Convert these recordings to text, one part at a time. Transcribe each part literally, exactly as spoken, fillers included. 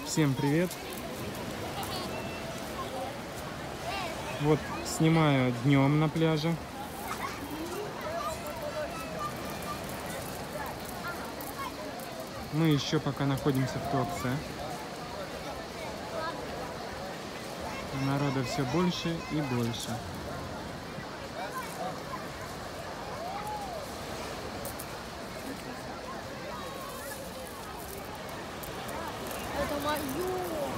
Всем привет! Вот снимаю днем на пляже. Мы еще пока находимся в Туапсе. Народа все больше и больше. Это мое.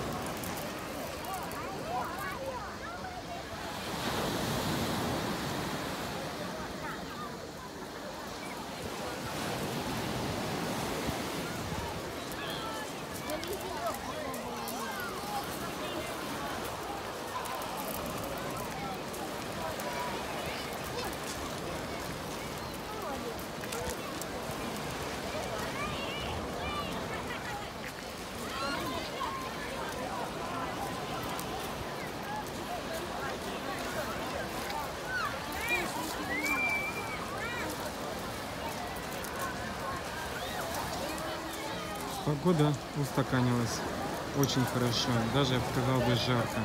Погода устаканилась очень хорошо, даже я бы сказал бы жарко.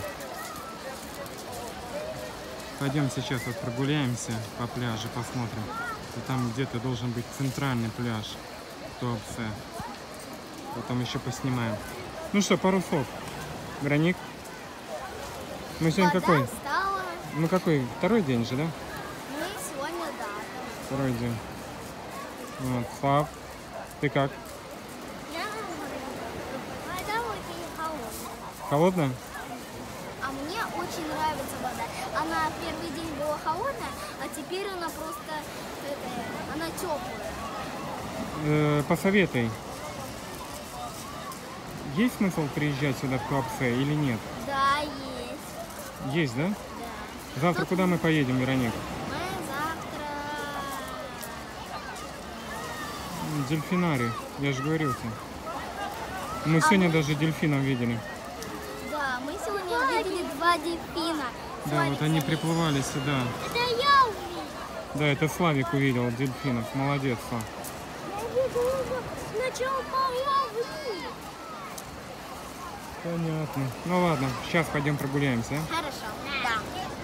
Пойдем сейчас вот прогуляемся по пляжу, посмотрим. И там где-то должен быть центральный пляж в Туапсе. Потом еще поснимаем. Ну что, пару слов. Вероник? Мы сегодня Вода какой? стала. Ну какой? Второй день же, да? Мы сегодня, да. Второй день. Вот, Слав, ты как? Вода очень холодная. Холодно? А мне очень нравится вода. Она в первый день была холодная, а теперь она просто, это, она теплая. Э, посоветуй. Есть смысл приезжать сюда в Туапсе или нет? Да, есть. Есть, да? Да. Завтра Тут куда мы поедем, Вероник? Мы завтра... Дельфинарий, я же говорил тебе. Мы сегодня мы- даже дельфинов видели. Да, мы сегодня увидели два дельфина. Да, вот они приплывали сюда. Это я увидела. Да, это Славик увидел дельфинов. Молодец, Слав. Я видела сначала половину. Понятно. Ну ладно, сейчас пойдем прогуляемся. Хорошо. Да.